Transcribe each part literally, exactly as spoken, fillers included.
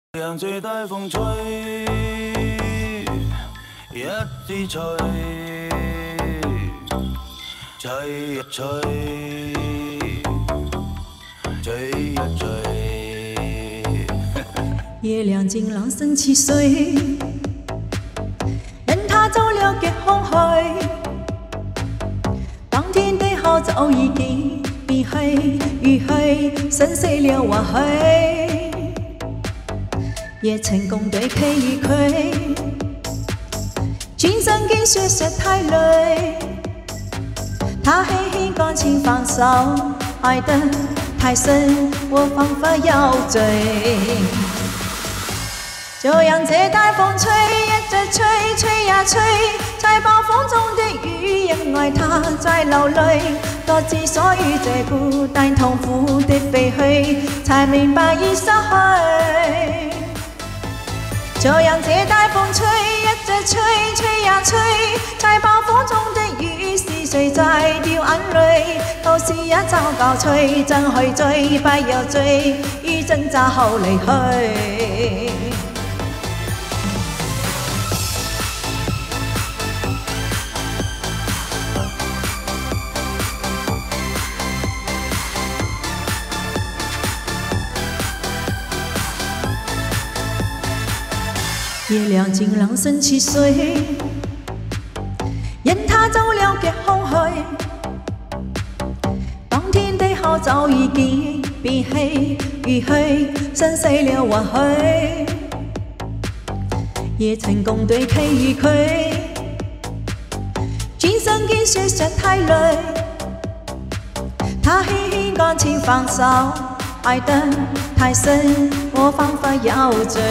讓這大風吹，一直吹，吹呀吹，吹呀吹。 月亮竟朗聲似水，任它走了極空虛。當天的好早已經變去，如去生死了或許。 也曾共對企與佢，轉身間說實太累。他輕輕感情放手，愛得太深，我彷彿要醉。就讓這大風吹，一直吹，吹呀吹，在暴風中的雨，因為他在流淚。多之所以這孤單痛苦的飛去，才明白已失去。 就讓這大風吹，一直吹，吹呀吹，在暴風中的雨是誰在掉眼淚？都是一朝告吹，真去追，不要追，於掙扎後離去。月亮竟朗聲似水，任它走了極空虛。當天的好早已經變氣如去，生死了或許。也曾共對企與佢，轉身間說實太累。他輕輕感情放手，愛得太深，我彷彿要醉。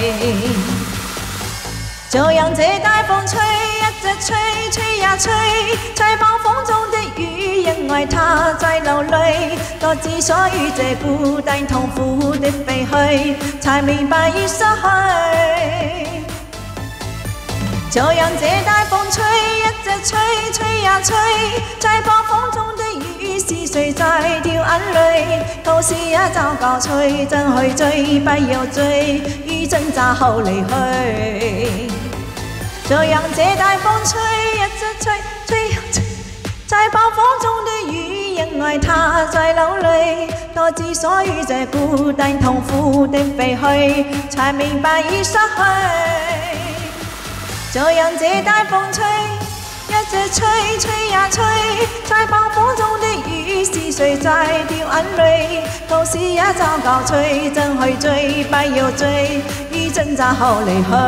就讓這大風吹，一直吹，吹呀吹，在暴風中的雨，因為他在流淚。多之所以這孤單痛苦的飛去，才明白已失去。就讓這大風吹，一直吹，吹呀吹，在暴風中的雨，是誰在掉眼淚？都是一朝告吹，真去追，不要追，於掙扎後離去。 就讓這大風吹，一直吹，吹呀吹，在暴風中的雨，因為他在流淚。多之所以這孤單痛苦的飛去，才明白已失去。就讓這大風吹，一直吹，吹呀吹，在暴風中的雨，是誰在掉眼淚？都是一朝告吹，真去追，不要追，於掙扎後離去。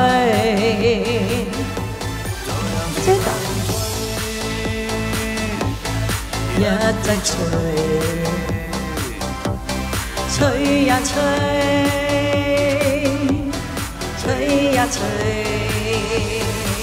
知道，一直吹，吹呀吹，吹呀吹。